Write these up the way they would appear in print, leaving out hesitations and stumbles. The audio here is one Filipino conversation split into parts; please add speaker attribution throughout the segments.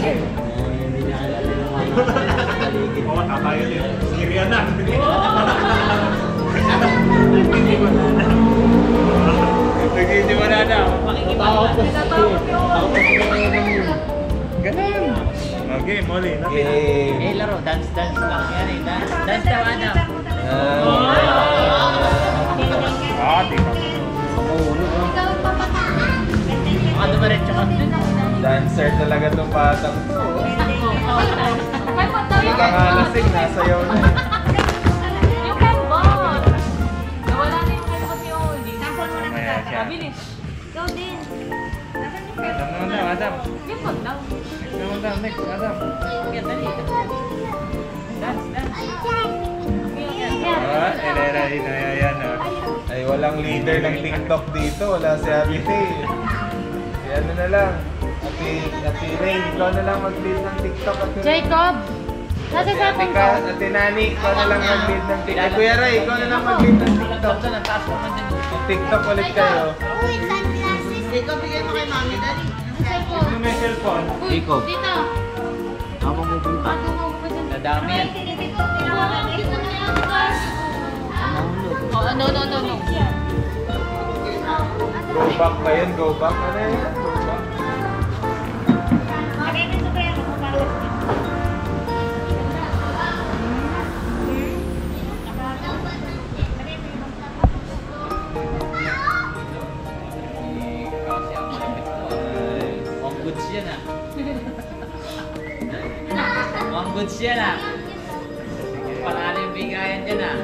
Speaker 1: Hindi na alala yung mga paligid.
Speaker 2: Oo, tatayo din. Sirian na. Nagiging mo na na.
Speaker 1: Tatawag ko siya.
Speaker 2: Ganun. Okay, Molly.
Speaker 1: Eh, laro. Dance lang. Yan eh. Dance daw, Adam.
Speaker 2: Di ba?
Speaker 1: Ano ba rin tsaka?
Speaker 3: Dancer talaga itong batang to. Nakahalasing, nasayaw na.
Speaker 4: You can ball! Nawala na yung kaya kasi yung hindi.
Speaker 5: Sample mo na kita.
Speaker 4: Mabilis.
Speaker 5: Ikaw din. Nasaan yung
Speaker 2: Adam naman daw, Adam.
Speaker 4: Yung pag daw.
Speaker 2: Next naman daw, next, Adam.
Speaker 4: Kaya dali. Dance.
Speaker 2: Yan.
Speaker 3: Ay, walang leader ng TikTok dito. Wala si Abite. Ano na lang. Ate Ray, ikaw na lang mag-lead ng TikTok.
Speaker 4: Jacob! Nasa
Speaker 3: Ate ka, Ate Nani, ikaw na lang mag-lead ng TikTok. Kuya Ray, ikaw na lang mag-lead ng TikTok. TikTok ulit kayo.
Speaker 5: Ikaw, bigay mo kay mami, dali.
Speaker 2: Sino may cellphone?
Speaker 1: Jacob.
Speaker 4: Dito!
Speaker 1: Habang pupunta. Nadami yan.
Speaker 4: No.
Speaker 3: Go back ba yun? Go back? Ano yan? Go back?
Speaker 5: Lagay mo sa kaya mo, bawas din.
Speaker 1: One goods yan ah. One goods yan ah. Panalo yung bigayan dyan ah.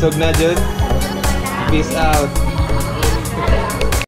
Speaker 3: Busog na, Jun? Peace out.